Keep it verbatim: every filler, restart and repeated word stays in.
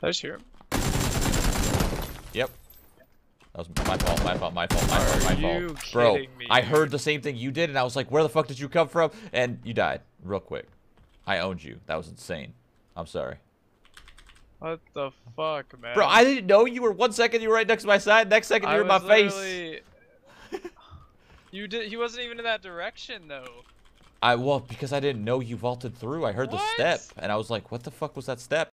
I just hear him. Yep. That was my fault, my fault, my fault, my fault, my Are you fault. Bro, kidding me, I dude? heard the same thing you did, and I was like, where the fuck did you come from? And you died real quick. I owned you. That was insane. I'm sorry. What the fuck, man? Bro, I didn't know you were one second you were right next to my side, next second you were in my face. Literally... you did. He wasn't even in that direction though. I well because I didn't know you vaulted through. I heard What? the step, and I was like, what the fuck was that step?